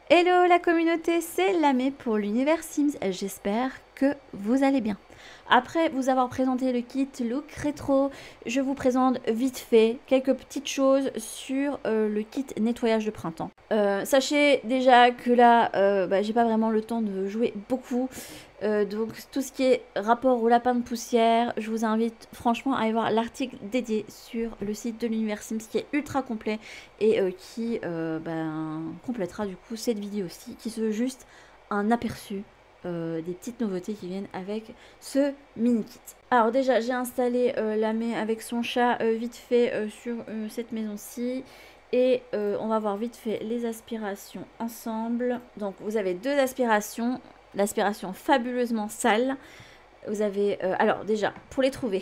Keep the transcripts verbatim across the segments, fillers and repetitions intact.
Hello la communauté, c'est Lamé pour l'univers Sims. J'espère que vous allez bien. Après vous avoir présenté le kit look rétro, je vous présente vite fait quelques petites choses sur euh, le kit nettoyage de printemps. Euh, sachez déjà que là, euh, bah, j'ai pas vraiment le temps de jouer beaucoup. Euh, donc tout ce qui est rapport au lapin de poussière, je vous invite franchement à aller voir l'article dédié sur le site de l'univers Sims qui est ultra complet et euh, qui euh, ben, complétera du coup cette vidéo aussi, qui se veut juste un aperçu euh, des petites nouveautés qui viennent avec ce mini kit. Alors déjà j'ai installé euh, Lamé avec son chat euh, vite fait euh, sur euh, cette maison-ci. Et euh, on va voir vite fait les aspirations ensemble. Donc vous avez deux aspirations. L'aspiration fabuleusement sale. Vous avez... Euh, alors déjà, pour les trouver.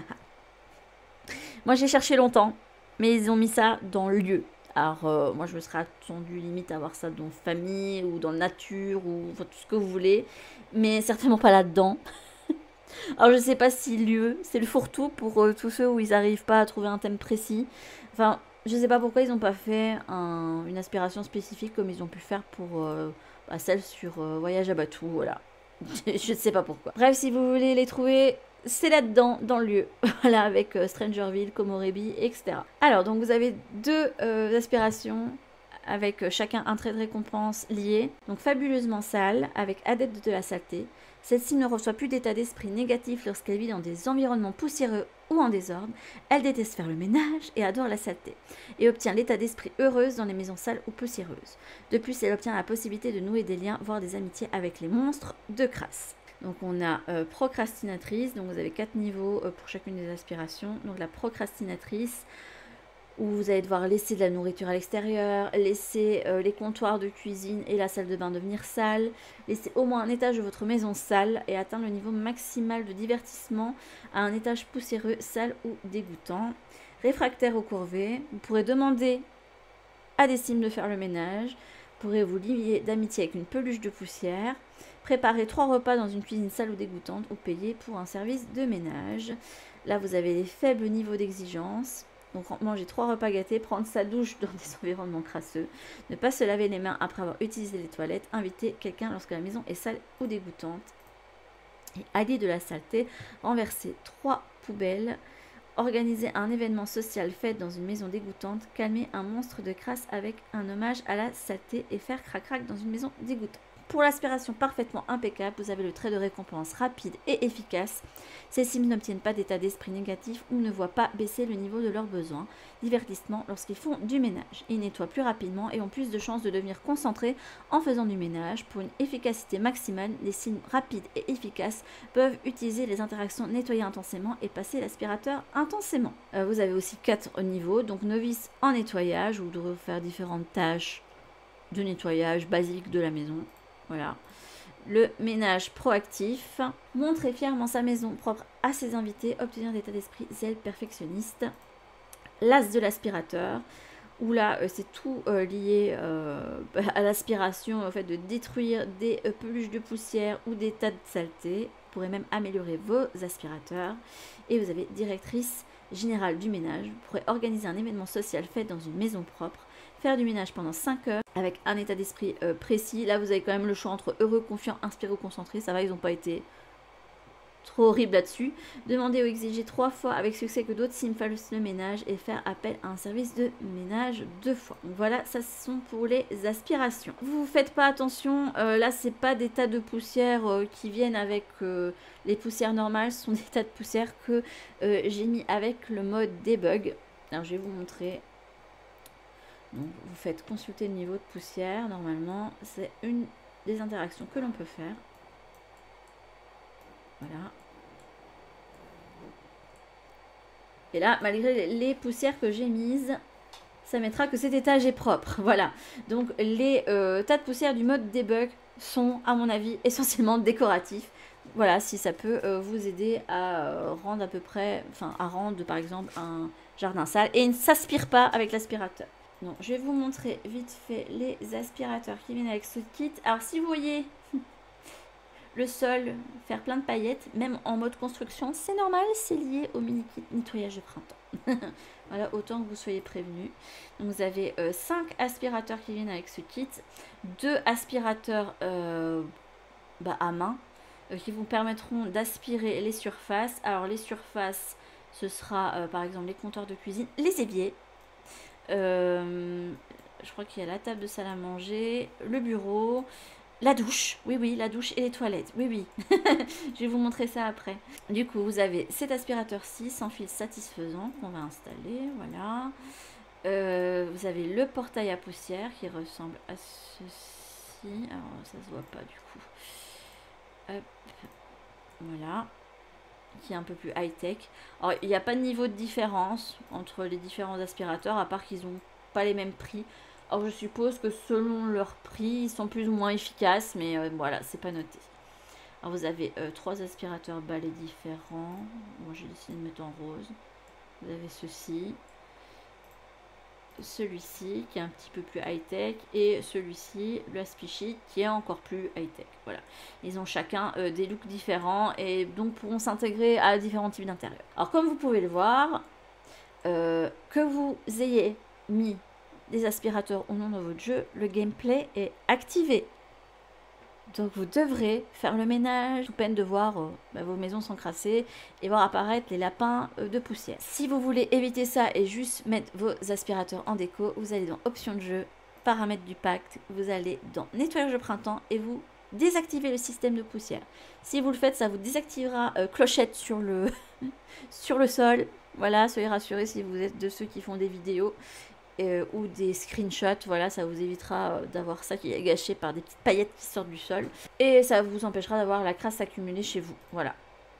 Moi j'ai cherché longtemps. Mais ils ont mis ça dans le lieu. Alors euh, moi je me serais attendue limite à voir ça dans famille ou dans nature ou enfin, tout ce que vous voulez. Mais certainement pas là-dedans. Alors je sais pas si lieu, c'est le fourre-tout pour euh, tous ceux où ils n'arrivent pas à trouver un thème précis. Enfin, je sais pas pourquoi ils n'ont pas fait un, une aspiration spécifique comme ils ont pu faire pour euh, bah, celle sur euh, Voyage à Batou, voilà. Je sais pas pourquoi. Bref, si vous voulez les trouver, c'est là-dedans, dans le lieu. Voilà, avec euh, Strangerville, Komorebi, et cetera. Alors, donc vous avez deux euh, aspirations avec euh, chacun un trait de récompense lié. Donc fabuleusement sale, avec adepte de la saleté. Celle-ci ne reçoit plus d'état d'esprit négatif lorsqu'elle vit dans des environnements poussiéreux ou en désordre. Elle déteste faire le ménage et adore la saleté. Et obtient l'état d'esprit heureuse dans les maisons sales ou poussiéreuses. De plus, elle obtient la possibilité de nouer des liens, voire des amitiés avec les monstres de crasse. Donc on a euh, procrastinatrice, donc vous avez quatre niveaux euh, pour chacune des aspirations. Donc la procrastinatrice, où vous allez devoir laisser de la nourriture à l'extérieur, laisser euh, les comptoirs de cuisine et la salle de bain devenir sales, laisser au moins un étage de votre maison sale et atteindre le niveau maximal de divertissement à un étage poussiéreux, sale ou dégoûtant. Réfractaire aux corvées, vous pourrez demander à des Sims de faire le ménage, vous pourrez vous lier d'amitié avec une peluche de poussière, préparer trois repas dans une cuisine sale ou dégoûtante ou payer pour un service de ménage. Là vous avez les faibles niveaux d'exigence. Donc manger trois repas gâtés, prendre sa douche dans des environnements crasseux, ne pas se laver les mains après avoir utilisé les toilettes, inviter quelqu'un lorsque la maison est sale ou dégoûtante. Et allier de la saleté, renverser trois poubelles, organiser un événement social fête dans une maison dégoûtante, calmer un monstre de crasse avec un hommage à la saleté et faire crac-crac dans une maison dégoûtante. Pour l'aspiration parfaitement impeccable, vous avez le trait de récompense rapide et efficace. Ces Sims n'obtiennent pas d'état d'esprit négatif ou ne voient pas baisser le niveau de leurs besoins. Divertissement lorsqu'ils font du ménage. Ils nettoient plus rapidement et ont plus de chances de devenir concentrés en faisant du ménage. Pour une efficacité maximale, les Sims rapides et efficaces peuvent utiliser les interactions nettoyer intensément et passer l'aspirateur intensément. Euh, vous avez aussi quatre niveaux, donc novice en nettoyage, où vous devrez faire différentes tâches de nettoyage basique de la maison. Voilà. Le ménage proactif. Montrer fièrement sa maison propre à ses invités. Obtenir d'état d'esprit zèle perfectionniste. L'as de l'aspirateur. Où là, euh, c'est tout euh, lié euh, à l'aspiration, au fait de détruire des euh, peluches de poussière ou des tas de saleté. Vous pourrez même améliorer vos aspirateurs. Et vous avez directrice générale du ménage. Vous pourrez organiser un événement social fait dans une maison propre. Faire du ménage pendant cinq heures avec un état d'esprit euh, précis. Là, vous avez quand même le choix entre heureux, confiant, inspiré ou concentré. Ça va, ils n'ont pas été trop horribles là-dessus. Demander ou exiger trois fois avec succès que d'autres Sims fassent le ménage et faire appel à un service de ménage deux fois. Donc voilà, ça ce sont pour les aspirations. Vous faites pas attention, euh, là c'est pas des tas de poussière euh, qui viennent avec euh, les poussières normales. Ce sont des tas de poussière que euh, j'ai mis avec le mode debug. Alors je vais vous montrer. Donc vous faites consulter le niveau de poussière. Normalement, c'est une des interactions que l'on peut faire. Voilà. Et là, malgré les poussières que j'ai mises, ça mettra que cet étage est propre. Voilà. Donc les euh, tas de poussière du mode debug sont, à mon avis, essentiellement décoratifs. Voilà, si ça peut euh, vous aider à euh, rendre à peu près, enfin à rendre par exemple un jardin sale. Et il ne s'aspire pas avec l'aspirateur. Donc, je vais vous montrer vite fait les aspirateurs qui viennent avec ce kit. Alors, si vous voyez Le sol, faire plein de paillettes, même en mode construction, c'est normal, c'est lié au mini kit nettoyage de printemps. Voilà, autant que vous soyez prévenus. Donc vous avez euh, cinq aspirateurs qui viennent avec ce kit, deux aspirateurs euh, bah, à main euh, qui vous permettront d'aspirer les surfaces. Alors les surfaces, ce sera euh, par exemple les comptoirs de cuisine, les éviers. Euh, je crois qu'il y a la table de salle à manger, le bureau, la douche, oui oui, la douche et les toilettes, oui oui. Je vais vous montrer ça après. Du coup, vous avez cet aspirateur-ci sans fil satisfaisant qu'on va installer, voilà. Euh, vous avez le portail à poussière qui ressemble à ceci. Alors, ça se voit pas du coup. Hop, voilà. Qui est un peu plus high-tech. Alors, il n'y a pas de niveau de différence entre les différents aspirateurs, à part qu'ils n'ont pas les mêmes prix. Alors, je suppose que selon leur prix, ils sont plus ou moins efficaces, mais euh, voilà, c'est pas noté. Alors, vous avez euh, trois aspirateurs balais différents. Moi, j'ai décidé de mettre en rose. Vous avez ceci. Celui-ci qui est un petit peu plus high-tech et celui-ci, le Aspichi, qui est encore plus high-tech. Voilà. Ils ont chacun euh, des looks différents et donc pourront s'intégrer à différents types d'intérieur. Alors comme vous pouvez le voir, euh, que vous ayez mis des aspirateurs ou non dans votre jeu, le gameplay est activé. Donc vous devrez faire le ménage, sous peine de voir euh, bah, vos maisons s'encrasser et voir apparaître les lapins euh, de poussière. Si vous voulez éviter ça et juste mettre vos aspirateurs en déco, vous allez dans options de jeu, paramètres du pacte, vous allez dans nettoyage de printemps et vous désactivez le système de poussière. Si vous le faites, ça vous désactivera euh, clochette sur le, sur le sol. Voilà, soyez rassurés si vous êtes de ceux qui font des vidéos. Euh, ou des screenshots, voilà, ça vous évitera euh, d'avoir ça qui est gâché par des petites paillettes qui sortent du sol. Et ça vous empêchera d'avoir la crasse accumulée chez vous, voilà.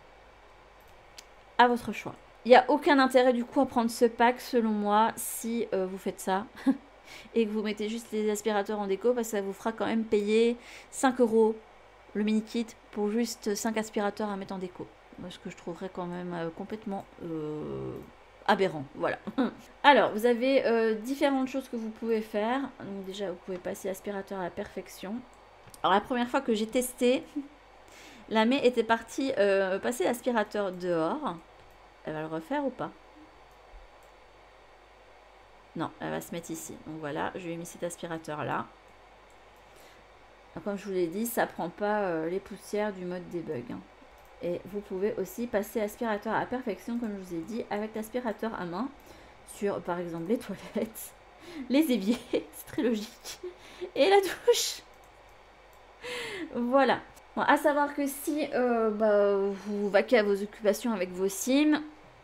À votre choix. Il n'y a aucun intérêt du coup à prendre ce pack selon moi si euh, vous faites ça. Et que vous mettez juste les aspirateurs en déco parce que ça vous fera quand même payer cinq euros le mini kit pour juste cinq aspirateurs à mettre en déco. Ce que je trouverais quand même euh, complètement... Euh aberrant, voilà. Alors, vous avez euh, différentes choses que vous pouvez faire. Donc déjà, vous pouvez passer l'aspirateur à la perfection. Alors, la première fois que j'ai testé, la May était partie euh, passer l'aspirateur dehors. Elle va le refaire ou pas? Non, elle va se mettre ici. Donc voilà, je lui ai mis cet aspirateur-là. Comme je vous l'ai dit, ça prend pas euh, les poussières du mode debug. Hein. Et vous pouvez aussi passer l'aspirateur à la perfection, comme je vous ai dit, avec l'aspirateur à main sur, par exemple, les toilettes, les éviers, c'est très logique, et la douche. Voilà. Bon, à savoir que si euh, bah, vous vaquez à vos occupations avec vos sims,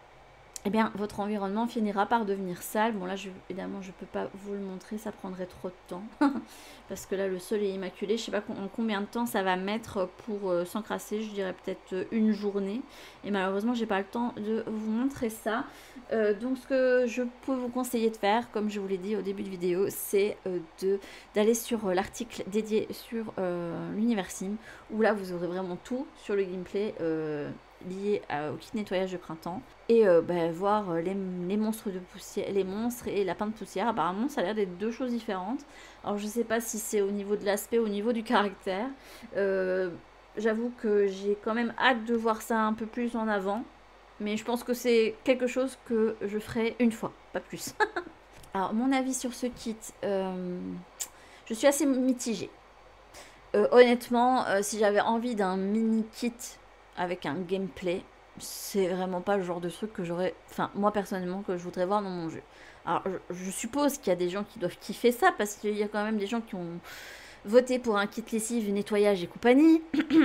eh bien, votre environnement finira par devenir sale. Bon, là, je, évidemment, je ne peux pas vous le montrer, ça prendrait trop de temps. Parce que là, le sol est immaculé. Je ne sais pas en combien de temps ça va mettre pour euh, s'encrasser. Je dirais peut-être une journée. Et malheureusement, j'ai pas le temps de vous montrer ça. Euh, donc, ce que je peux vous conseiller de faire, comme je vous l'ai dit au début de vidéo, c'est euh, d'aller sur euh, l'article dédié sur euh, l'univers sim. Où là, vous aurez vraiment tout sur le gameplay euh, lié à, au kit nettoyage de printemps. Et euh, bah, voir les, les monstres de poussière, les monstres et lapins de poussière. Apparemment, ça a l'air d'être deux choses différentes. Alors, je sais pas si c'est au niveau de l'aspect, au niveau du caractère. Euh, J'avoue que j'ai quand même hâte de voir ça un peu plus en avant. Mais je pense que c'est quelque chose que je ferai une fois, pas plus. Alors, mon avis sur ce kit, euh, je suis assez mitigée. Euh, honnêtement, euh, si j'avais envie d'un mini kit avec un gameplay, c'est vraiment pas le genre de truc que j'aurais, enfin moi personnellement, que je voudrais voir dans mon jeu. Alors je, je suppose qu'il y a des gens qui doivent kiffer ça parce qu'il y a quand même des gens qui ont voté pour un kit lessive, nettoyage et compagnie.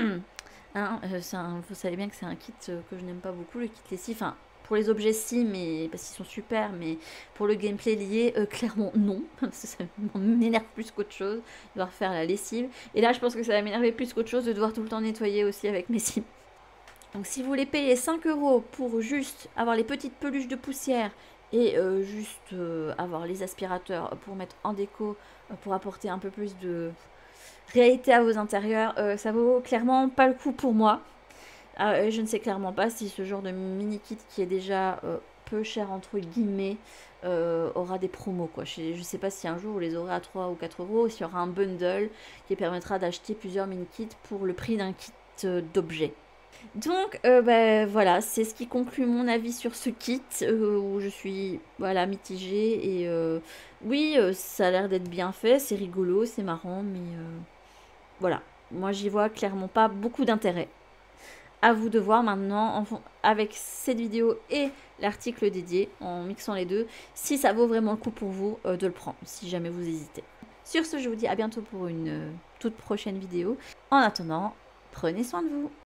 Hein, euh, un, vous savez bien que c'est un kit euh, que je n'aime pas beaucoup, le kit lessive. Enfin, pour les objets si, mais parce qu'ils sont super, mais pour le gameplay lié, euh, clairement non. Ça m'énerve plus qu'autre chose, de devoir faire la lessive. Et là, je pense que ça va m'énerver plus qu'autre chose de devoir tout le temps nettoyer aussi avec mes sims. Donc si vous voulez payer cinq euros pour juste avoir les petites peluches de poussière et euh, juste euh, avoir les aspirateurs pour mettre en déco, euh, pour apporter un peu plus de réalité à vos intérieurs, euh, ça vaut clairement pas le coup pour moi. Euh, je ne sais clairement pas si ce genre de mini kit qui est déjà euh, peu cher entre guillemets euh, aura des promos quoi. Je ne sais pas si un jour vous les aurez à trois ou quatre euros, s'il y aura un bundle qui permettra d'acheter plusieurs mini kits pour le prix d'un kit collecte d'objets. Donc euh, ben, voilà, c'est ce qui conclut mon avis sur ce kit euh, où je suis voilà mitigée et euh, oui, euh, ça a l'air d'être bien fait, c'est rigolo, c'est marrant, mais euh, voilà, moi j'y vois clairement pas beaucoup d'intérêt. À vous de voir maintenant en, avec cette vidéo et l'article dédié, en mixant les deux, si ça vaut vraiment le coup pour vous euh, de le prendre, si jamais vous hésitez. Sur ce, je vous dis à bientôt pour une euh, toute prochaine vidéo. En attendant, prenez soin de vous.